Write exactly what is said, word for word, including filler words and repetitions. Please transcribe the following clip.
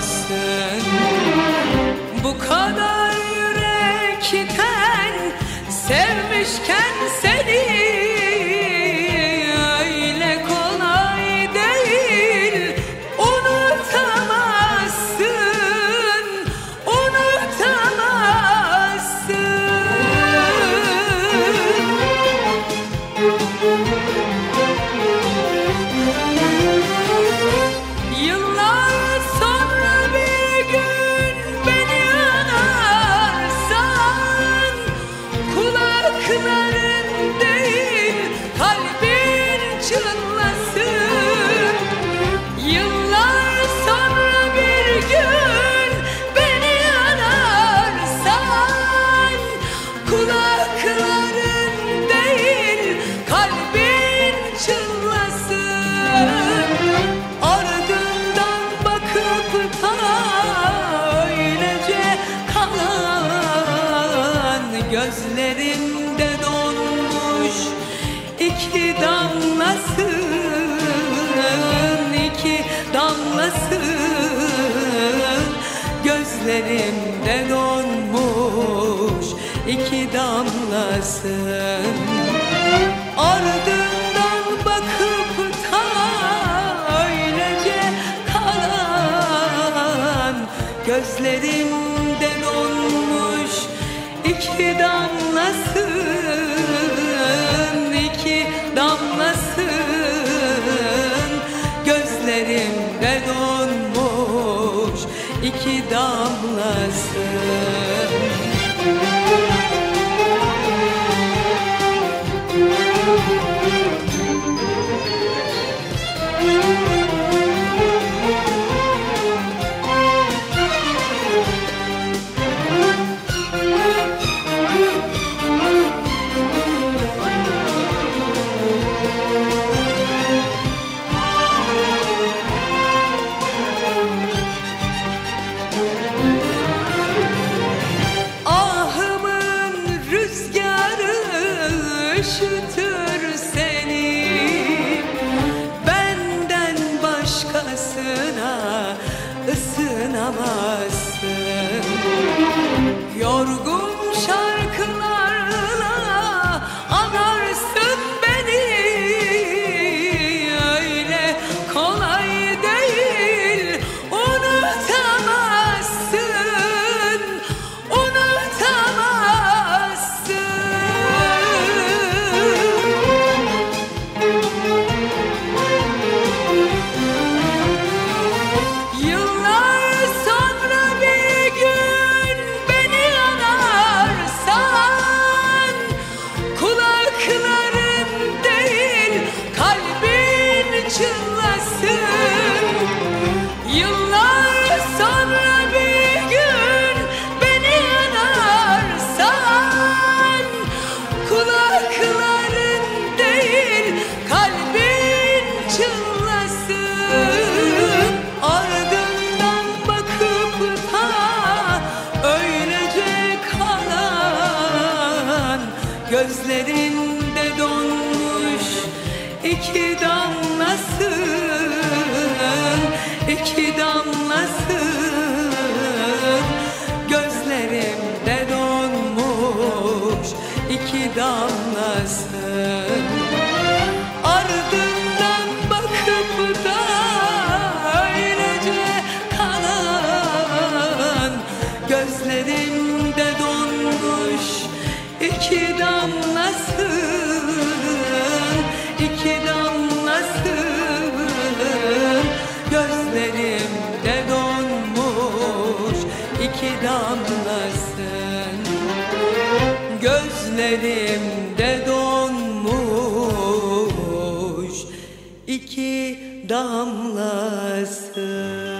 Bu kadar yürekten sevmişken seni öyle kolay değil, unutamazsın, unutamazsın. Yıllar sonra bir gün beni anarsan, kulakların değil kalbin çınlasın. Yıllar sonra bir gün beni anarsan, kulakların değil kalbin çınlasın. Ardından bakıp da öylece kalan gözlerinde donmuş iki damlasın, iki damlasın. Gözlerimde donmuş iki damlasın. Ardından bakıp da öylece kalan gözlerimde donmuş iki damlasın, iki damlasın. Gözlerimde donmuş iki damlasın. Ahımın rüzgarı üşütür seni, benden başkasına ısınamazsın. Yorgun şarkılarla anarsın beni, öyle kolay değil, unutamazsın, unutamazsın. Yıllar sonra bir gün beni anarsan, kulakların değil kalbin çınlasın. Yıllar sonra bir gün beni anarsan, kulakların değil kalbin çınlasın. Ardından bakıp da öylece kalan gözlerinde donmuş iki damlasın, iki damlasın. Gözlerimde donmuş iki damlasın. Ardından bakıp da öylece kalan gözlerimde donmuş iki damlasın, iki damlasın. Gözlerimde donmuş iki damlasın. Gözlerimde donmuş iki damlasın.